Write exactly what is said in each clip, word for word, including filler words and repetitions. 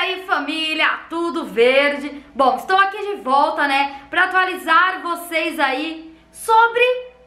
aí, família, tudo verde? Bom, estou aqui de volta, né, para atualizar vocês aí sobre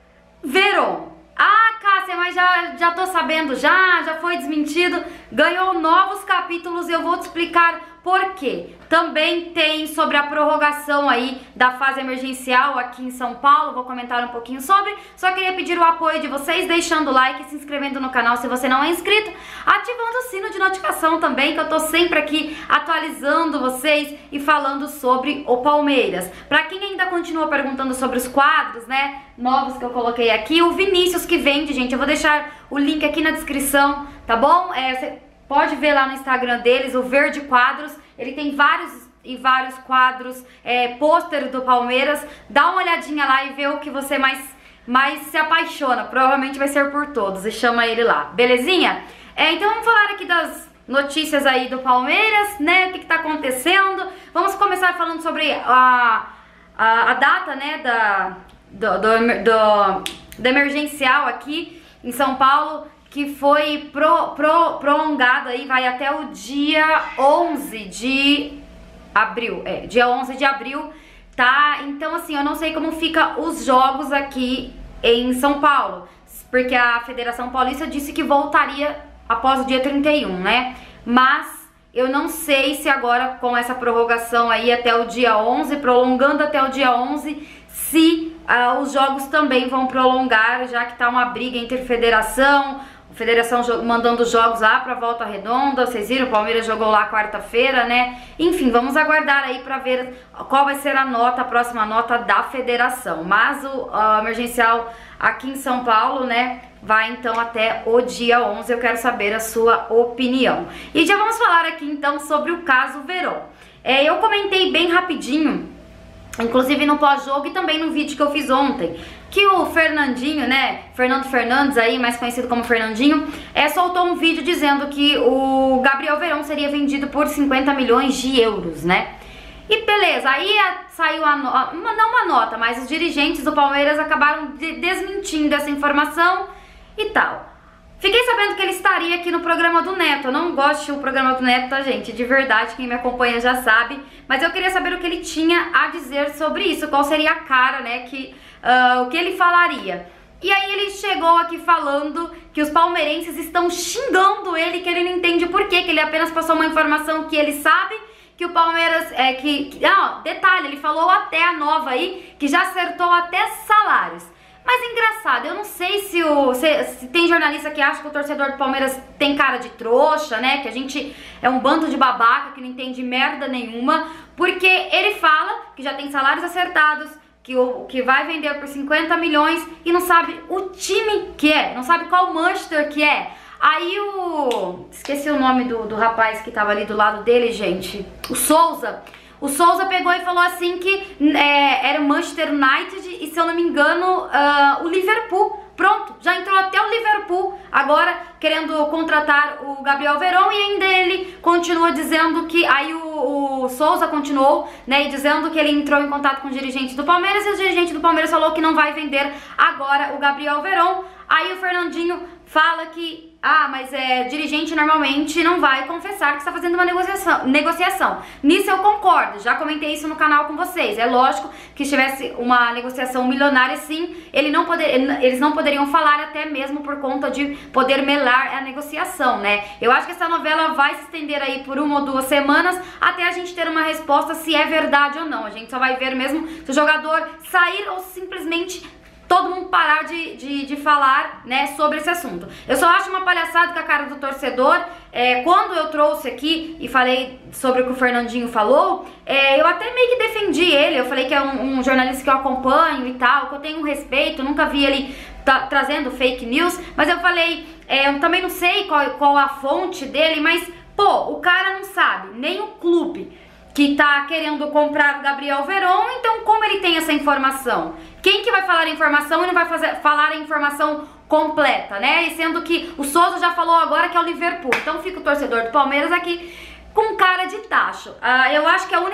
Verón. Ah, Cássia, mas já, já tô sabendo já, já foi desmentido, ganhou novos capítulos e eu vou te explicar por quê. Também tem sobre a prorrogação aí da fase emergencial aqui em São Paulo, vou comentar um pouquinho sobre. Só queria pedir o apoio de vocês, deixando o like, se inscrevendo no canal se você não é inscrito, ativando o sino de notificação também, que eu tô sempre aqui atualizando vocês e falando sobre o Palmeiras. Pra quem ainda continua perguntando sobre os quadros, né, novos que eu coloquei aqui, o Vinícius que vende, gente, eu vou deixar o link aqui na descrição, tá bom? É, você pode ver lá no Instagram deles, o Verde Quadros, ele tem vários e vários quadros, é, pôster do Palmeiras, dá uma olhadinha lá e vê o que você mais, mais se apaixona, provavelmente vai ser por todos, e chama ele lá, belezinha? É, então vamos falar aqui das notícias aí do Palmeiras, né, o que que tá acontecendo. Vamos começar falando sobre a, a, a data, né, da, do, do, do, do emergencial aqui em São Paulo, que foi pro, pro, prolongado aí, vai até o dia onze de abril, é, dia onze de abril, tá? Então assim, eu não sei como fica os jogos aqui em São Paulo, porque a Federação Paulista disse que voltaria após o dia trinta e um, né? Mas eu não sei se agora com essa prorrogação aí até o dia onze, prolongando até o dia onze, se uh, os jogos também vão prolongar, já que tá uma briga entre federação, Federação mandando jogos lá pra Volta Redonda, vocês viram, o Palmeiras jogou lá quarta-feira, né? Enfim, vamos aguardar aí pra ver qual vai ser a nota, a próxima nota da federação. Mas o uh, emergencial aqui em São Paulo, né, vai então até o dia onze, eu quero saber a sua opinião. E já vamos falar aqui então sobre o caso Verón. É, eu comentei bem rapidinho, inclusive no pós-jogo e também no vídeo que eu fiz ontem, que o Fernandinho, né, Fernando Fernandes aí, mais conhecido como Fernandinho, é, soltou um vídeo dizendo que o Gabriel Verón seria vendido por cinquenta milhões de euros, né? E beleza, aí a, saiu a nota, não uma nota, mas os dirigentes do Palmeiras acabaram de, desmentindo essa informação e tal. Fiquei sabendo que ele estaria aqui no programa do Neto. Eu não gosto do programa do Neto, tá, gente? De verdade, quem me acompanha já sabe. Mas eu queria saber o que ele tinha a dizer sobre isso. Qual seria a cara, né? Que, uh, o que ele falaria. E aí ele chegou aqui falando que os palmeirenses estão xingando ele, que ele não entende por quê, que ele apenas passou uma informação que ele sabe, que o Palmeiras... é que, que Não, detalhe, ele falou até a nova aí, que já acertou até salários. Mas engraçado, eu não sei se, o, se, se tem jornalista que acha que o torcedor do Palmeiras tem cara de trouxa, né? Que a gente é um bando de babaca que não entende merda nenhuma. Porque ele fala que já tem salários acertados, que, o, que vai vender por cinquenta milhões e não sabe o time que é, não sabe qual Manchester que é. Aí o... esqueci o nome do, do rapaz que tava ali do lado dele, gente. O Souza. O Souza pegou e falou assim que é, era o Manchester United e, se eu não me engano, uh, o Liverpool. Pronto, já entrou até o Liverpool agora querendo contratar o Gabriel Verón, e ainda ele continua dizendo que... Aí o, o Souza continuou, né, dizendo que ele entrou em contato com o dirigente do Palmeiras e o dirigente do Palmeiras falou que não vai vender agora o Gabriel Verón. Aí o Fernandinho fala que, ah, mas é, dirigente normalmente não vai confessar que está fazendo uma negociação, negociação. Nisso eu concordo, já comentei isso no canal com vocês. É lógico que se tivesse uma negociação milionária, sim, ele não poder, eles não poderiam falar, até mesmo por conta de poder melar a negociação, né? Eu acho que essa novela vai se estender aí por uma ou duas semanas até a gente ter uma resposta se é verdade ou não. A gente só vai ver mesmo se o jogador sair ou simplesmente todo mundo parar de, de, de falar, né, sobre esse assunto. Eu só acho uma palhaçada com a cara do torcedor. É, quando eu trouxe aqui e falei sobre o que o Fernandinho falou, é, eu até meio que defendi ele. Eu falei que é um, um jornalista que eu acompanho e tal, que eu tenho um respeito, eu nunca vi ele tá, trazendo fake news, mas eu falei, é, eu também não sei qual, qual a fonte dele, mas, pô, o cara não sabe, nem o clube que tá querendo comprar o Gabriel Verón, então como ele tem essa informação? Quem que vai falar a informação e não vai fazer, falar a informação completa, né? E sendo que o Souza já falou agora que é o Liverpool, então fica o torcedor do Palmeiras aqui com cara de tacho. Uh, eu acho que a única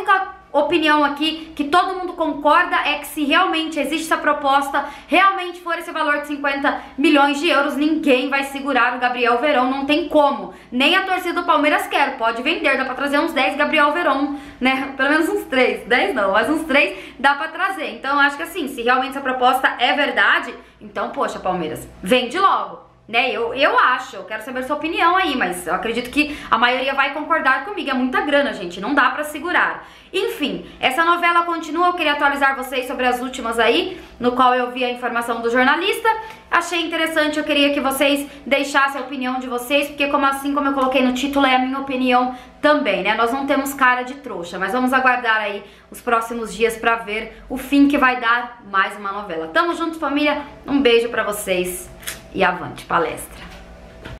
opinião aqui, que todo mundo concorda, é que se realmente existe essa proposta, realmente for esse valor de cinquenta milhões de euros, ninguém vai segurar o Gabriel Veron, não tem como. Nem a torcida do Palmeiras quer, pode vender, dá pra trazer uns dez Gabriel Veron, né? Pelo menos uns três, dez não, mas uns três dá pra trazer. Então eu acho que assim, se realmente essa proposta é verdade, então poxa, Palmeiras, vende logo. Né, eu, eu acho, eu quero saber sua opinião aí, mas eu acredito que a maioria vai concordar comigo, é muita grana, gente, não dá pra segurar. Enfim, essa novela continua, eu queria atualizar vocês sobre as últimas aí, no qual eu vi a informação do jornalista, achei interessante, eu queria que vocês deixassem a opinião de vocês, porque como assim como eu coloquei no título, é a minha opinião também, né, nós não temos cara de trouxa, mas vamos aguardar aí os próximos dias pra ver o fim que vai dar mais uma novela. Tamo junto, família, um beijo pra vocês. E avante palestra!